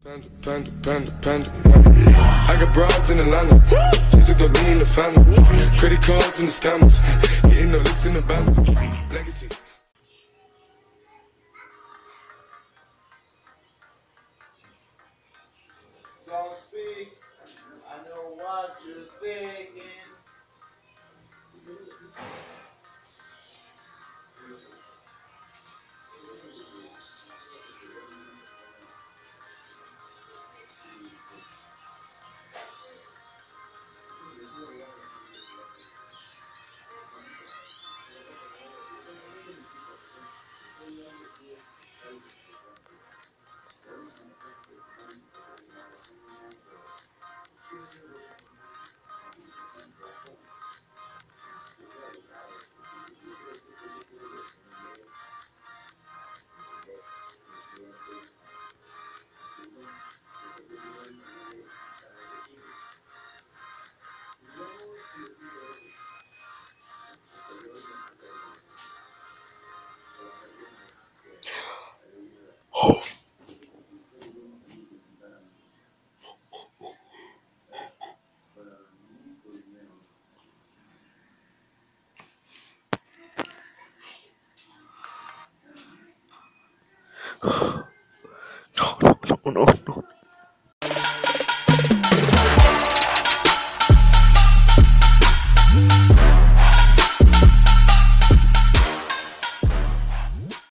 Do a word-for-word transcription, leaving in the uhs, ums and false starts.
Panda, panda, panda, panda, panda. I got broads in Atlanta. Just took the lean in the family. Credit cards and the scammers. Getting no licks in the band. Legacies. Don't speak. I know what you're thinking. No, no, no, no, no.